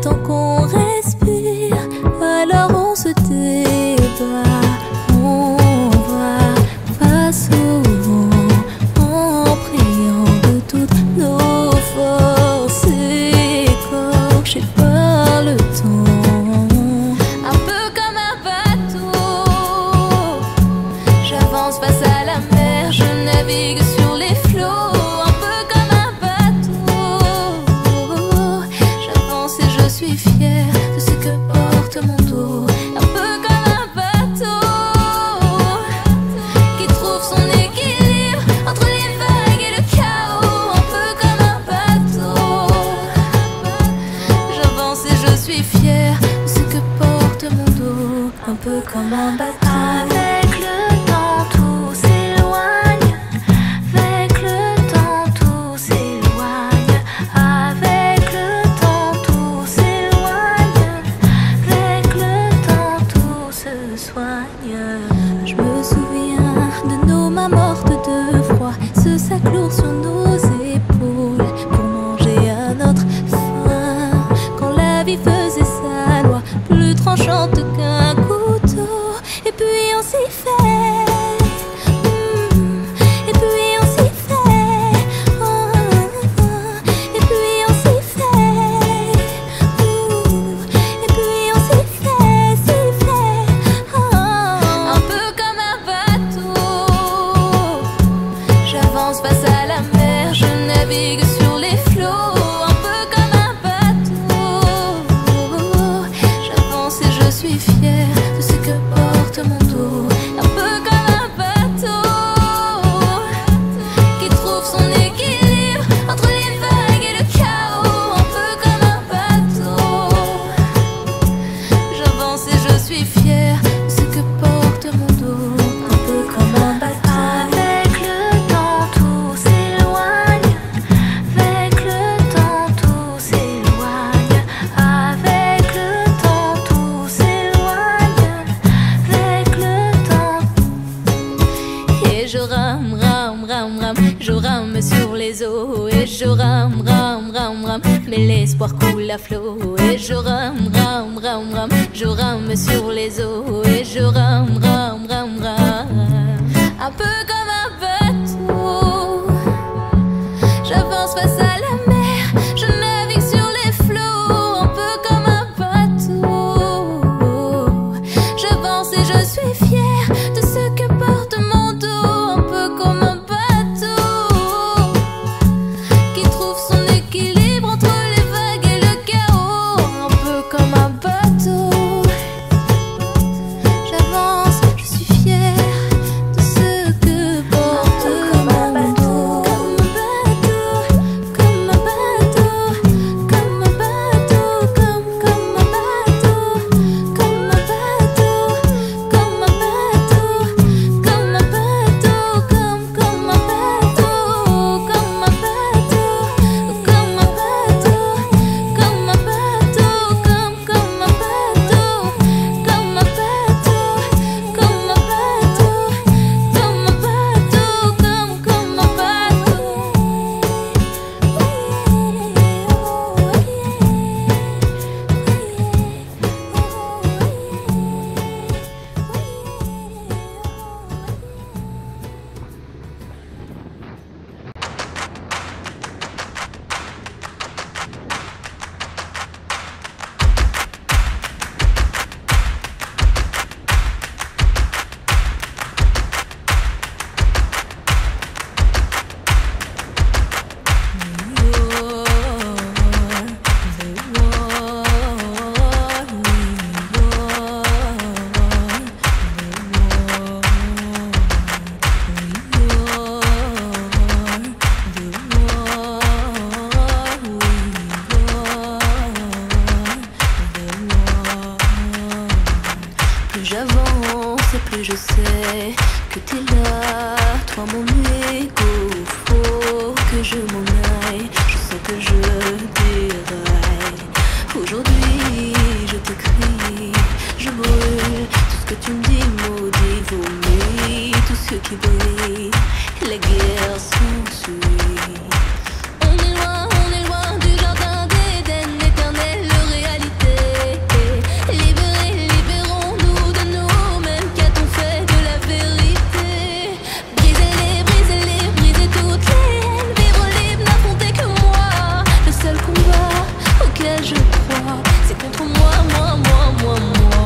temps qu'on respire, alors on se débat, on va face au vent, en priant de toutes nos forces écorchées par le temps. Un peu comme un bateau, j'avance face à la mer, je navigue sur les flots. Un peu comme un bateau, j'avance et je suis fière de ce que porte mon dos. Un peu comme un bateau qui trouve son équilibre entre les vagues et le chaos. Un peu comme un bateau, j'avance et je suis fière de ce que porte mon dos. Un peu comme un bateau. Avec le temps tout s'éloigne, avec le temps tout s'éloigne, avec le temps tout s'éloigne, avec le temps tout se soigne. Je me souviens de nos mains mortes de froid, ce sac lourd sur nos épaules pour manger à notre faim. Quand la vie faisait sa loi, plus tranchante qu'un couteau. Et puis on s'y fait, et puis on s'y fait, et puis on s'y fait, et puis on s'y fait, un peu comme un bateau, j'avance face à la mer, je navigue sur les flots. Un peu comme un bateau, j'avance et je suis fière de ce que porte mon dos. Un peu comme un bateau qui trouve son équilibre entre les vagues et le chaos. Un peu comme un bateau, j'avance et je suis fière de ce que porte mon dos. Un peu comme un bateau. Avec le temps tout s'éloigne, avec le temps tout s'éloigne, avec le temps tout s'éloigne, avec le temps. Et je rame, rame, rame, rame, je rame sur les eaux. Et je rame, rame, rame, rame, mais l'espoir coule à flot. Et je rame, rame, rame, rame, je rame sur les eaux. Et je rame, rame, rame, rame, un peu comme un bateau, j'avance face à la mer, je navigue sur les flots. Un peu comme un bateau, j'avance et je suis fière de ce que porte mon dos. Un peu comme un bateau qui trouve son équilibre entre les vagues et le chaos. Un peu comme un bateau, j'avance, je suis fière de ce que porte mon dos. Comme un bateau, comme un bateau, comme un bateau, comme un bateau, comme un bateau, comme un bateau, comme un bateau, comme un bateau, comme un bateau, comme un bateau, comme un bateau, comme un bateau, comme un bateau, comme un bateau, comme un Plus j'avance et plus je sais que t'es là, toi mon égo. Faut que je m'en aille, je sens que je déraille. Aujourd'hui je te crie, je brûle tout ce que tu me dis, maudit, vomi, tout ce qui brille, la guerre s'ensuit. On est loin du jardin d'Éden, éternel, le réalité. crois, c'est contre moi, moi.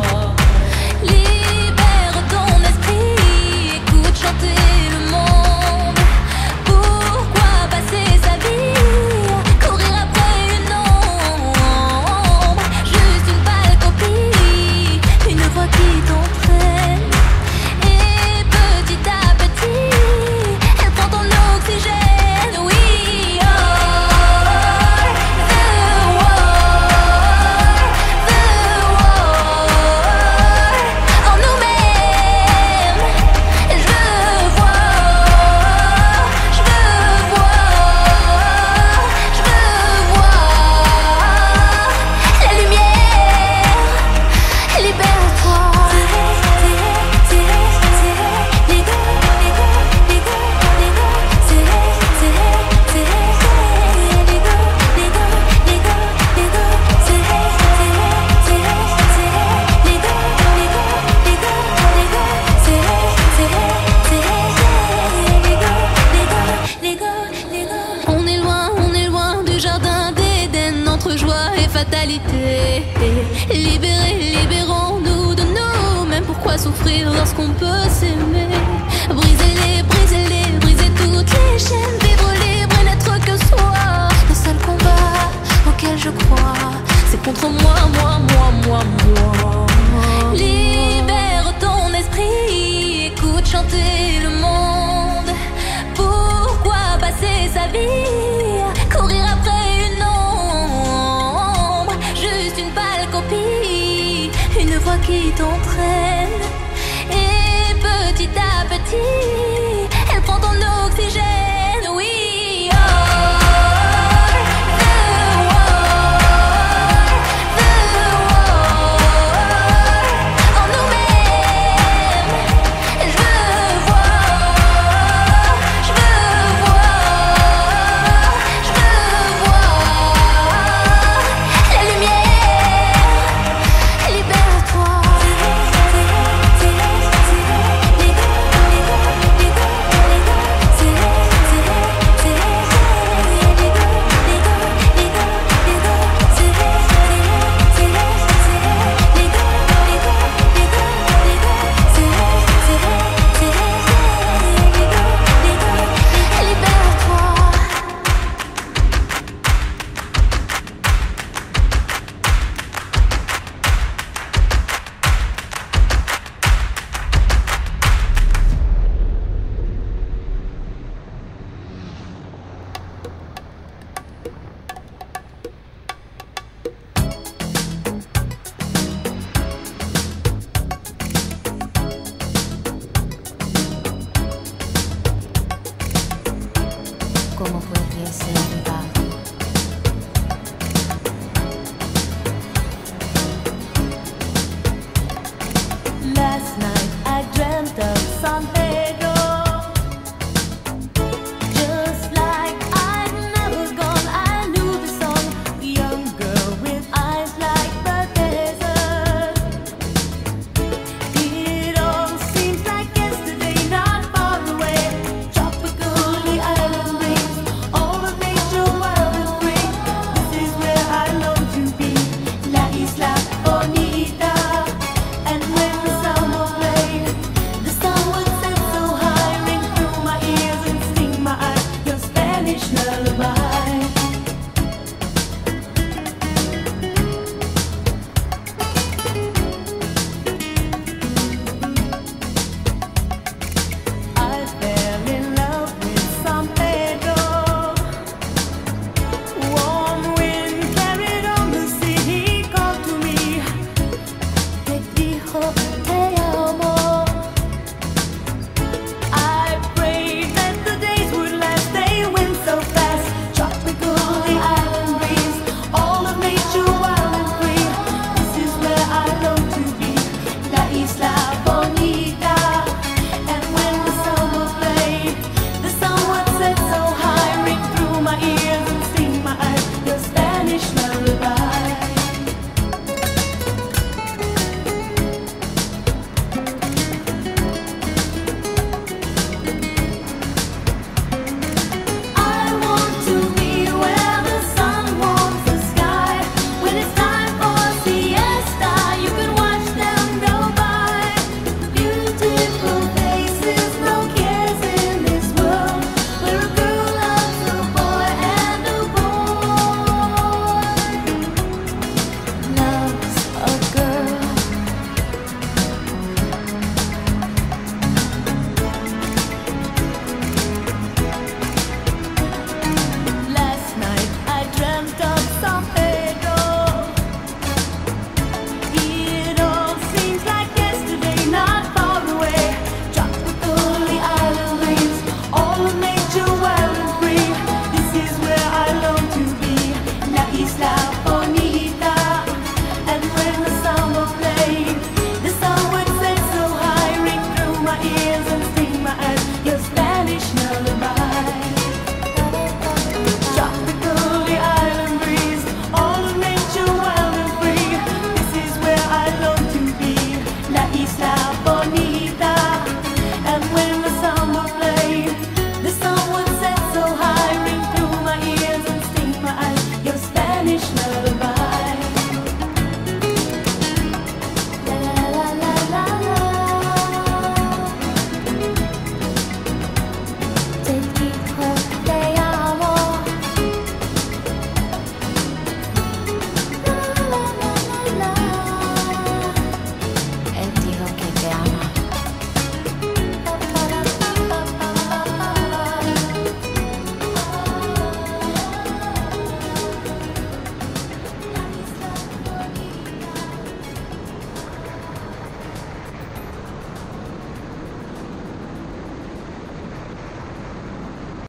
Libère ton esprit, écoute chanter le monde. Pourquoi passer sa vie, courir après une ombre? Juste une pâle copie, une voix qui t'entraîne. Et petit à petit, elle prend ton oxygène, oui. Libérons-nous de nous-mêmes. Pourquoi souffrir lorsqu'on peut s'aimer? Brisez toutes les chaînes. Vivre libre et n'être que soi. Le seul combat auquel je crois, c'est contre moi. Libère ton esprit, écoute chanter le monde. Pourquoi passer sa vie, courir après une ombre? Juste une pâle copie, une voix qui t'entraîne. Et petit à petit, elle prend ton oxygène.